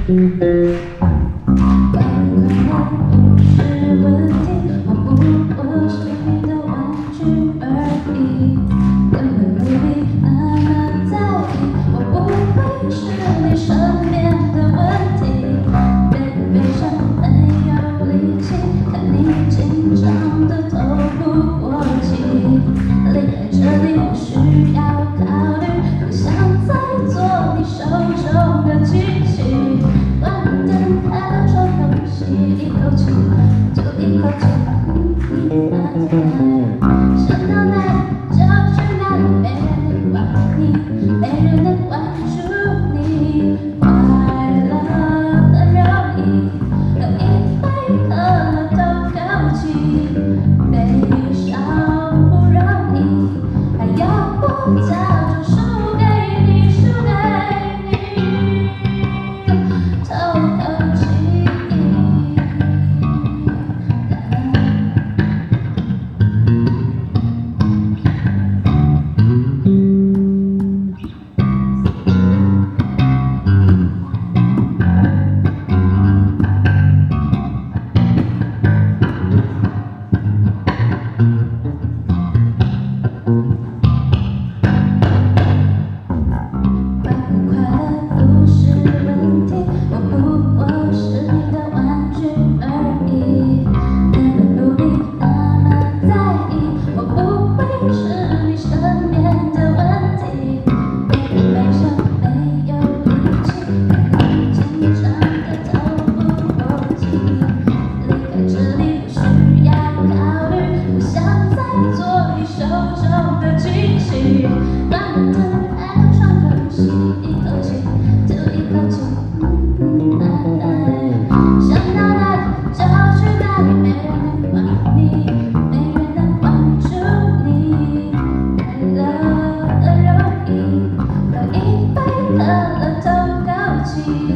问题，我不过是你的玩具而已，根本不必那么在意，我不会是你身边的问题。背上没有力气，看你紧张的透不过气，离开这里不需要考虑，不想再做你手中的机器。关灯开了窗口，吸一口气，就一口气。想到哪里就去哪里，没人能管你，没人能关注你。快乐很容易，喝一杯可乐都够气，悲伤不容易，还要我假装输给你，输给你，透口气。可乐都够气。